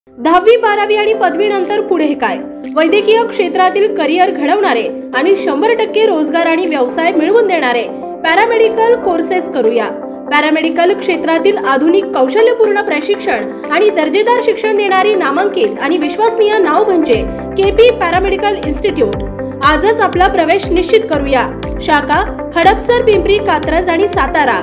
10वी 12वी आणि पदवीनंतर पुढे काय? वैद्यकीय क्षेत्रातील करिअर घडवणारे आणि 100% रोजगार आणि व्यवसाय मिळवून देणारे पॅरामेडिकल कोर्सेस करूया। पॅरामेडिकल क्षेत्रातील आधुनिक कौशल्यपूर्ण प्रशिक्षण आणि दर्जेदार शिक्षण देणारी नामांकित आणि विश्वसनीय नाव म्हणजे केपी पॅरामेडिकल इन्स्टिट्यूट। आजच आपला प्रवेश निश्चित करूया। शाखा हडपसर, पिंपरी, कात्रज आणि सातारा।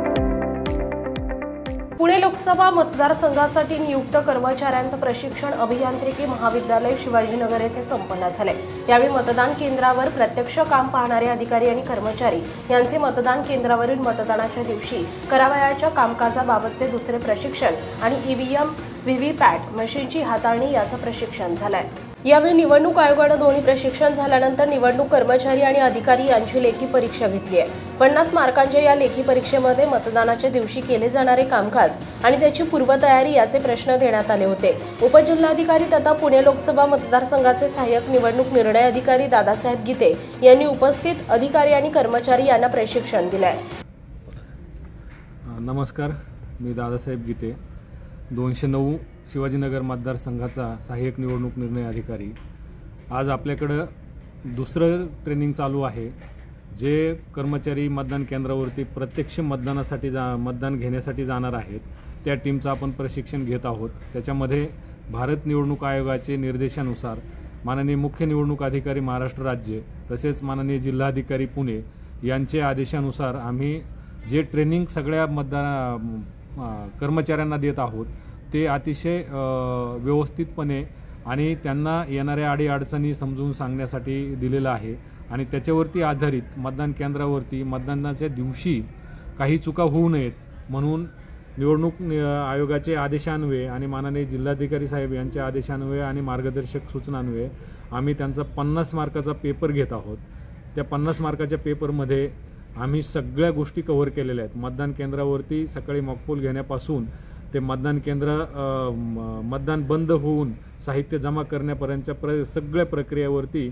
पुणे लोकसभा मतदारसंघासाठी नियुक्त कर्मचाऱ्यांचं प्रशिक्षण अभियांत्रिकी महाविद्यालय शिवाजीनगर येथे संपन्न झाले। यावेळी मतदान केंद्रावर प्रत्यक्ष काम पाहणारे अधिकारी आणि कर्मचारी यांचे मतदान केंद्रावरील मतदानाच्या दिवशी करावयाच्या कामकाजाबाबतचे दुसरे प्रशिक्षण आणि ईव्हीएम व्हीव्हीपॅट मशीनची हाताळणी याचं प्रशिक्षण झालंय। यावेळी निवडणूक आयोगाने दोन्ही प्रशिक्षण झाल्यानंतर निवडणूक कर्मचारी आणि अधिकारी यांची लेखी परीक्षा घेतली आहे। 50 मार्कांच्या या लेखी परीक्षेमध्ये मतदानाच्या दिवशी केले जाणारे कामकाज आणि त्याची पूर्वतयारी याचे प्रश्न देण्यात आले होते। उपजिल्हाधिकारी तथा पुणे लोकसभा मतदारसंघाचे सहाय्यक निवडणूक निर्णय अधिकारी दादासाहेब गीते यांनी उपस्थित अधिकारी आणि कर्मचारी यांना प्रशिक्षण दिले। नमस्कार, मी दादासाहेब गीते, 209 शिवाजीनगर मतदारसंघाचा सहाय्यक निवडणूक निर्णय अधिकारी। आज आपल्याकडे दुसरं ट्रेनिंग चालू आहे। जे कर्मचारी मतदान केंद्रावरती प्रत्यक्ष मतदान घेण्यासाठी जाणार आहेत त्या टीमचं आपण प्रशिक्षण घेत आहोत। त्याच्यामध्ये भारत निवडणूक आयोगाचे निर्देशानुसार माननीय मुख्य निवडणूक अधिकारी महाराष्ट्र राज्य तसेच माननीय जिल्हाधिकारी पुणे यांचे आदेशानुसार आम्ही जे ट्रेनिंग सगळ्या कर्मचाऱ्यांना देत आहोत ते अतिशय व्यवस्थितपणे आणि त्यांना येणाऱ्या अडीअडचणी समजून सांगण्यासाठी दिलेलं आहे आणि त्याच्यावरती आधारित मतदान केंद्रावरती मतदानाच्या दिवशी काही चुका होऊ नयेत म्हणून निवडणूक आयोगाचे आदेशान्वये आणि माननीय जिल्हाधिकारी साहेब यांच्या आदेशान्वये आणि मार्गदर्शक सूचनान्वये आम्ही त्यांचा 50 मार्काचा पेपर घेत आहोत। त्या 50 मार्काच्या पेपरमध्ये आम्ही सगळ्या गोष्टी कव्हर केलेल्या आहेत। मतदान केंद्रावरती सकाळी मॉकपोल घेण्यापासून ते मतदान मतदान बंद होऊन साहित्य जमा करण्यापर्यंतच्या सगळ्या प्रक्रियेवरती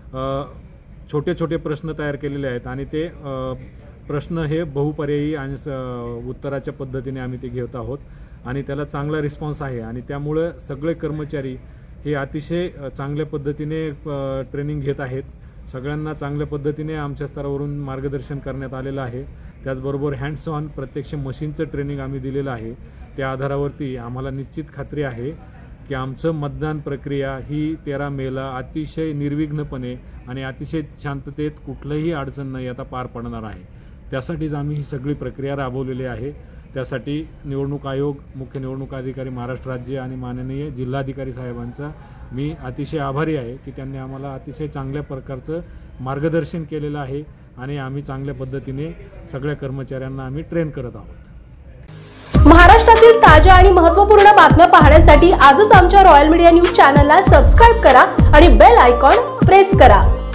छोटे छोटे प्रश्न तयार केलेले आहेत आणि ते प्रश्न हे बहुपर्यायी आणि उत्तराच्या पद्धतीने आम्ही ते घेत आहोत आणि त्याला चांगला रिस्पॉन्स आहे आणि त्यामुळे सगळे कर्मचारी हे अतिशय चांगल्या पद्धतीने ट्रेनिंग घेत आहेत। सगळ्यांना चांगल्या पद्धतीने आमच्या स्तरावरून मार्गदर्शन करण्यात आलेलं आहे। त्याचबरोबर हँड्स ऑन प्रत्यक्ष मशीनचं ट्रेनिंग आम्ही दिलेलं आहे। त्या आधारावरती आम्हाला निश्चित खात्री आहे की आमचं मतदान प्रक्रिया ही 13 मेला अतिशय निर्विघ्नपणे आणि अतिशय शांततेत कुठलंही अडचण न येता पार पडणार आहे। त्यासाठीच आम्ही ही सगळी प्रक्रिया राबवलेली आहे। त्यासाठी निवडणूक आयोग, मुख्य निवडणूक अधिकारी महाराष्ट्र राज्य आणि माननीय जिल्हाधिकारी साहेबांचा मी अतिशय आभारी आहे की त्यांनी आम्हाला अतिशय चांगल्या प्रकारचं मार्गदर्शन केलेलं आहे आणि आम्ही चांगल्या पद्धतीने सगळ्या कर्मचाऱ्यांना आम्ही ट्रेन करत आहोत। महाराष्ट्रातील ताज्या आणि महत्त्वपूर्ण बातम्या पाहण्यासाठी आजच आमच्या रॉयल मीडिया न्यूज चॅनलला सबस्क्राइब करा आणि बेल आयकॉन प्रेस करा।